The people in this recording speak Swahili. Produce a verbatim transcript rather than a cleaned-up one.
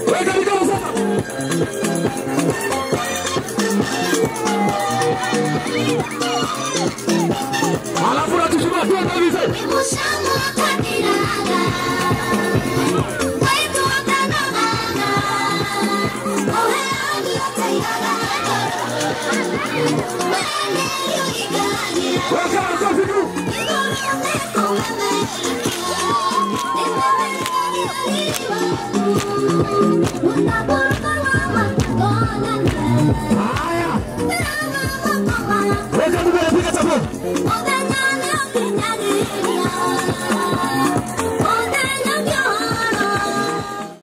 Weka mikono sasa. Alafu natushuma tu kabisa. Weka mikono juu. Una por tu mamá,